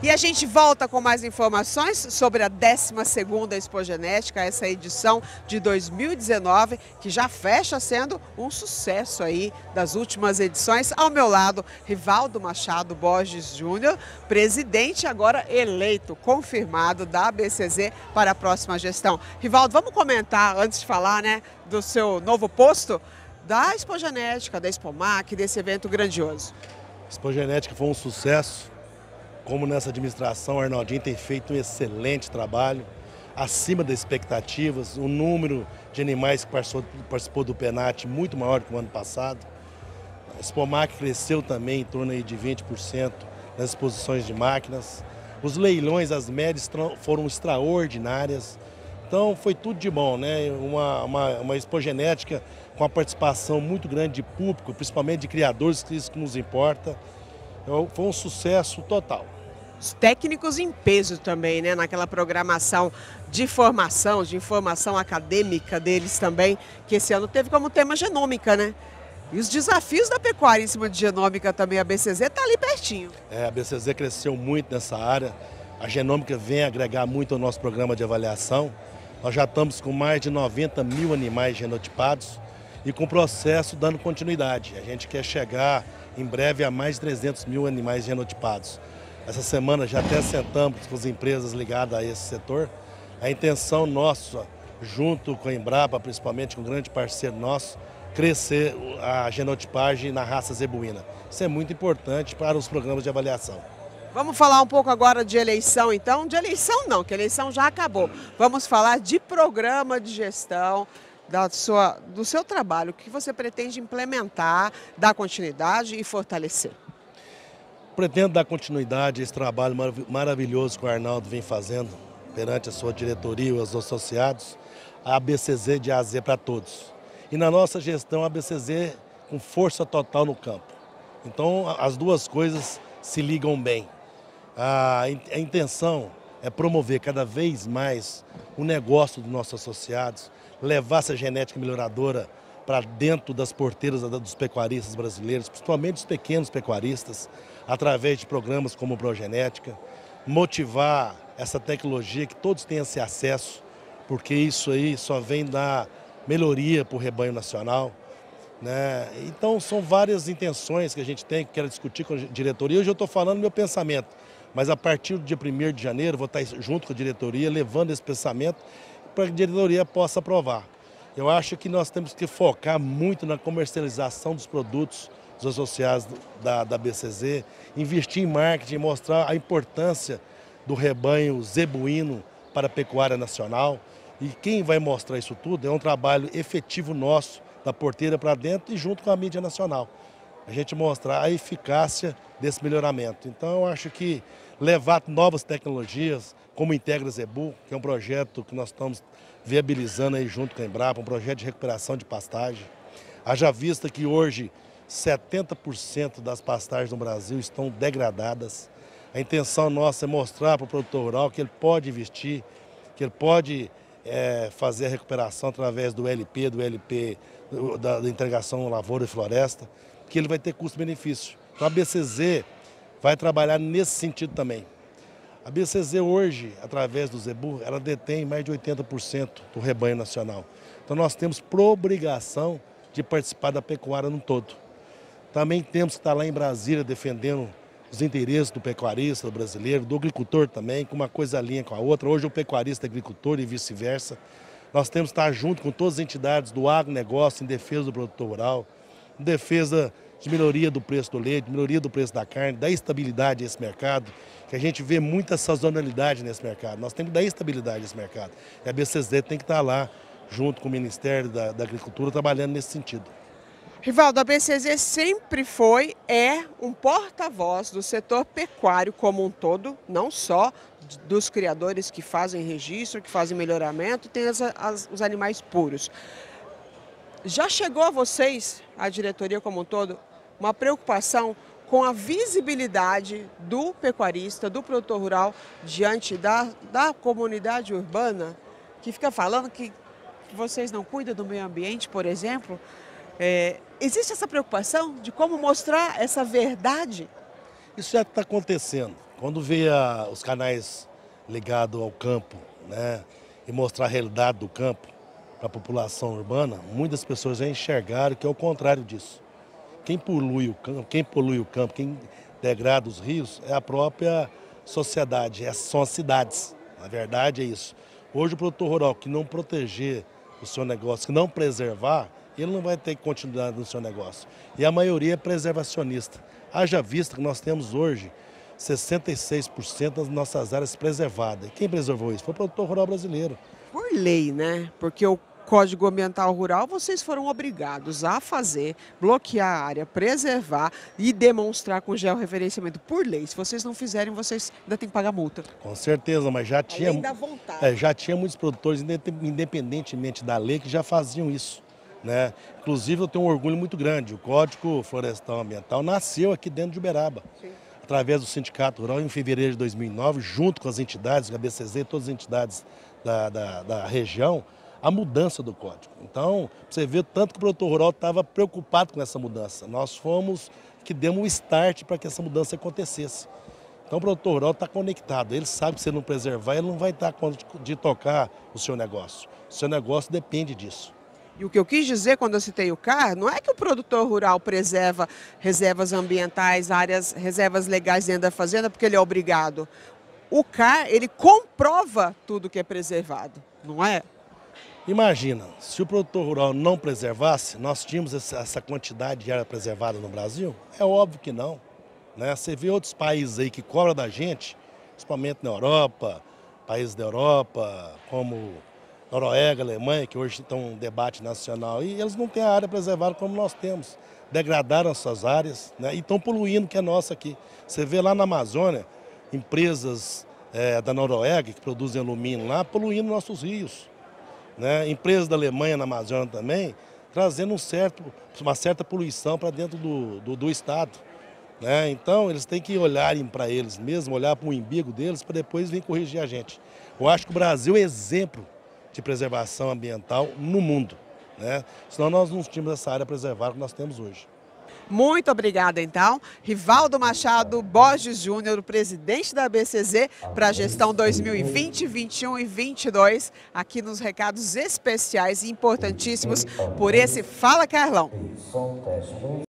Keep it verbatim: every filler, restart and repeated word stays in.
E a gente volta com mais informações sobre a décima segunda Expogenética, essa edição de dois mil e dezenove, que já fecha sendo um sucesso aí das últimas edições. Ao meu lado, Rivaldo Machado Borges Júnior, presidente agora eleito, confirmado da A B C Z para a próxima gestão. Rivaldo, vamos comentar, antes de falar, né, do seu novo posto, da Expogenética, da Expomac, desse evento grandioso. A Expogenética foi um sucesso. Como nessa administração, o Arnaldinho tem feito um excelente trabalho, acima das expectativas, o número de animais que participou, participou do PENAT muito maior que o ano passado. A Expomac cresceu também em torno aí de vinte por cento nas exposições de máquinas. Os leilões, as médias foram extraordinárias. Então foi tudo de bom, né? Uma, uma, uma Expogenética com a participação muito grande de público, principalmente de criadores, que isso que nos importa. Então, foi um sucesso total. Os técnicos em peso também, né? Naquela programação de formação, de informação acadêmica deles também, que esse ano teve como tema genômica, né? E os desafios da pecuária em cima de genômica também, a B C Z está ali pertinho. É, a B C Z cresceu muito nessa área, a genômica vem agregar muito ao nosso programa de avaliação. Nós já estamos com mais de noventa mil animais genotipados e com o processo dando continuidade. A gente quer chegar em breve a mais de trezentos mil animais genotipados. Essa semana já até sentamos com as empresas ligadas a esse setor. A intenção nossa, junto com a Embrapa, principalmente com um grande parceiro nosso, crescer a genotipagem na raça zebuína. Isso é muito importante para os programas de avaliação. Vamos falar um pouco agora de eleição, então. De eleição não, que a eleição já acabou. Vamos falar de programa de gestão, da sua, do seu trabalho, o que você pretende implementar, dar continuidade e fortalecer. Pretendo dar continuidade a esse trabalho maravilhoso que o Arnaldo vem fazendo perante a sua diretoria e os associados, a A B C Z de A a Z para todos. E na nossa gestão, a A B C Z com força total no campo. Então, as duas coisas se ligam bem. A, a intenção é promover cada vez mais o negócio dos nossos associados, levar essa genética melhoradora para dentro das porteiras dos pecuaristas brasileiros, principalmente os pequenos pecuaristas, através de programas como o Progenética, motivar essa tecnologia que todos tenham esse acesso, porque isso aí só vem dar melhoria para o rebanho nacional, né? Então são várias intenções que a gente tem, que quero discutir com a diretoria. Hoje eu estou falando meu pensamento, mas a partir do dia primeiro de janeiro vou estar junto com a diretoria, levando esse pensamento para que a diretoria possa aprovar. Eu acho que nós temos que focar muito na comercialização dos produtos dos associados da, da B C Z, investir em marketing, mostrar a importância do rebanho zebuíno para a pecuária nacional. E quem vai mostrar isso tudo é um trabalho efetivo nosso, da porteira para dentro e junto com a mídia nacional. A gente mostrar a eficácia desse melhoramento. Então eu acho que levar novas tecnologias, como o Integra Zebu, que é um projeto que nós estamos viabilizando aí junto com a Embrapa, um projeto de recuperação de pastagem. Haja vista que hoje setenta por cento das pastagens no Brasil estão degradadas. A intenção nossa é mostrar para o produtor rural que ele pode investir, que ele pode é, fazer a recuperação através do L P, do L P, da, da integração lavoura e floresta, que ele vai ter custo-benefício. Então a B C Z vai trabalhar nesse sentido também. A B C Z hoje, através do Zebu, ela detém mais de oitenta por cento do rebanho nacional. Então nós temos por obrigação de participar da pecuária no todo. Também temos que estar lá em Brasília defendendo os interesses do pecuarista, do brasileiro, do agricultor também, que uma coisa alinha com a outra. Hoje o pecuarista é agricultor e vice-versa. Nós temos que estar junto com todas as entidades do agronegócio em defesa do produtor rural, em defesa de melhoria do preço do leite, melhoria do preço da carne, da estabilidade nesse mercado, que a gente vê muita sazonalidade nesse mercado. Nós temos que dar estabilidade nesse mercado. E a B C Z tem que estar lá, junto com o Ministério da, da Agricultura, trabalhando nesse sentido. Rivaldo, a B C Z sempre foi, é um porta-voz do setor pecuário como um todo, não só dos criadores que fazem registro, que fazem melhoramento, tem as, as, os animais puros. Já chegou a vocês, a diretoria como um todo, uma preocupação com a visibilidade do pecuarista, do produtor rural, diante da, da comunidade urbana, que fica falando que vocês não cuidam do meio ambiente, por exemplo? É, existe essa preocupação de como mostrar essa verdade Isso já está acontecendo. Quando vê a, os canais ligados ao campo, né, e mostrar a realidade do campo para a população urbana, muitas pessoas já enxergaram que é o contrário disso. Quem polui o campo, quem polui o campo, quem degrada os rios é a própria sociedade, são as cidades. Na verdade é isso. Hoje o produtor rural que não proteger o seu negócio, que não preservar, ele não vai ter continuidade no seu negócio. E a maioria é preservacionista. Haja vista que nós temos hoje sessenta e seis por cento das nossas áreas preservadas. E quem preservou isso? Foi o produtor rural brasileiro. Por lei, né? Porque o Código Ambiental Rural, vocês foram obrigados a fazer, bloquear a área, preservar e demonstrar com georreferenciamento por lei. Se vocês não fizerem, vocês ainda têm que pagar multa. Com certeza, mas já tinha, Além da vontade. É, já tinha muitos produtores, independentemente da lei, que já faziam isso, né? Inclusive, eu tenho um orgulho muito grande. O Código Florestal Ambiental nasceu aqui dentro de Uberaba. Sim. Através do Sindicato Rural, em fevereiro de dois mil e nove, junto com as entidades, a B C Z, todas as entidades da, da, da região, a mudança do código. Então, você vê tanto que o produtor rural estava preocupado com essa mudança. Nós fomos que demos um start para que essa mudança acontecesse. Então, o produtor rural está conectado. Ele sabe que se ele não preservar, ele não vai estar conta de tocar o seu negócio. O seu negócio depende disso. E o que eu quis dizer quando eu citei o C A R, não é que o produtor rural preserva reservas ambientais, áreas, reservas legais dentro da fazenda, porque ele é obrigado. O C A R, ele comprova tudo que é preservado, não é? Imagina, se o produtor rural não preservasse, nós tínhamos essa quantidade de área preservada no Brasil? É óbvio que não, né? Você vê outros países aí que cobram da gente, principalmente na Europa, países da Europa, como Noruega, Alemanha, que hoje estão um debate nacional, e eles não têm a área preservada como nós temos. Degradaram as suas áreas, né, e estão poluindo o que é nosso aqui. Você vê lá na Amazônia, empresas é, da Noruega que produzem alumínio lá, poluindo nossos rios. Né? Empresas da Alemanha na Amazônia também, trazendo um certo, uma certa poluição para dentro do, do, do estado. Né? Então, eles têm que olharem para eles mesmos, olhar para o umbigo deles, para depois vir corrigir a gente. Eu acho que o Brasil é exemplo de preservação ambiental no mundo, né? Senão nós não tínhamos essa área preservada que nós temos hoje. Muito obrigada, então. Rivaldo Machado Borges Júnior, o presidente da B C Z para a gestão dois mil e vinte, vinte e um e vinte e dois, aqui nos recados especiais e importantíssimos por esse Fala Carlão.